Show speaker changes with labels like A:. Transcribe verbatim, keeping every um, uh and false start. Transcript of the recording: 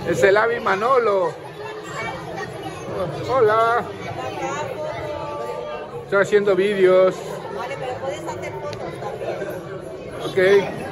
A: Es el Avi Manolo. Hola. Estoy haciendo vídeos.
B: Vale, pero puedes hacer fotos también.
A: Ok.